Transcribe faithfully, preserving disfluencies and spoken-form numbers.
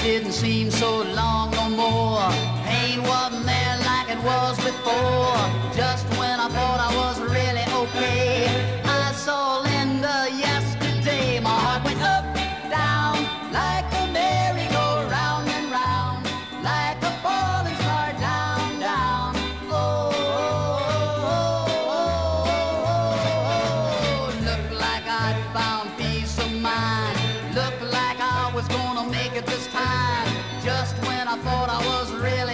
didn't seem so long no more. Pain wasn't there like it was before. Just when I thought I was really okay, I saw Linda yesterday. My heart went up, down, like a merry-go-round and round, like a falling star down, down. Oh, oh, oh, oh, oh. Looked like I'd found peace of mind. Looked like I was gonna make it this time. Just when I thought I was really